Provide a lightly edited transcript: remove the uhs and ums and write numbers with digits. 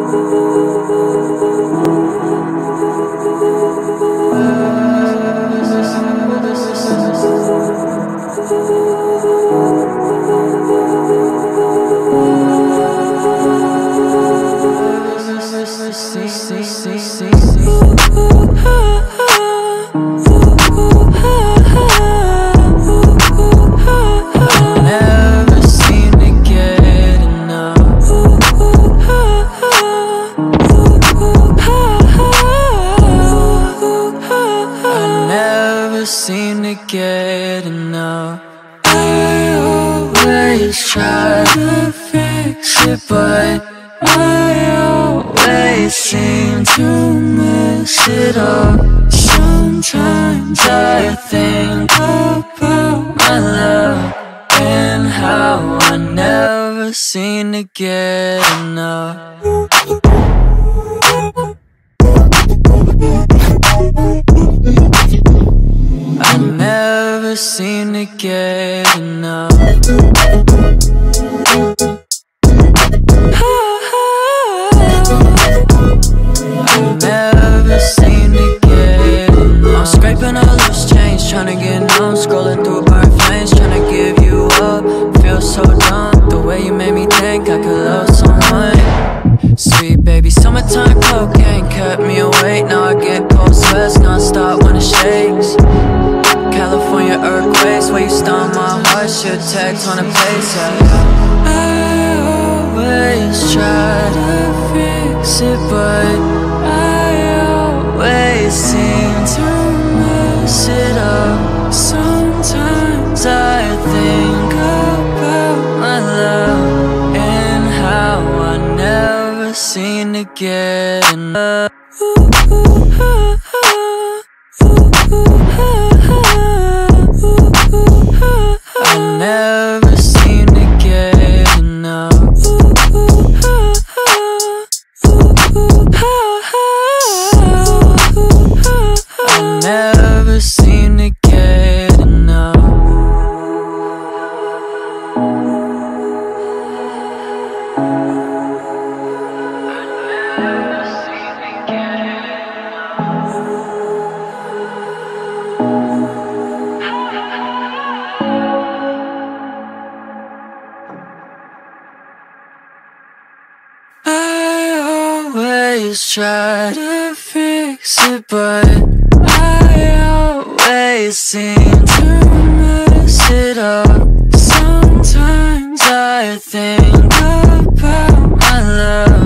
Seem to get enough. I always try to fix it, but I always seem to mess it up. Sometimes I think about my love and how I never seem to get enough. I never seem to get enough. I never seem to get enough. I'm scraping all loose change, tryna get numb. Scrolling through burnt flames, tryna give you up. Feel so dumb, the way you made me think I could love someone. Sweet baby, summertime cocaine kept me awake. Now I get cold sweats non-stop when it shakes. California earthquakes, where you stun my heart. Should text on a place, yeah. I always try to fix it, but I always seem to mess it up. Sometimes I think about my love and how I never seem to get enough. I never seem to get enough. I never seem to get enough. Try to fix it, but I always seem to mess it up. Sometimes I think about my love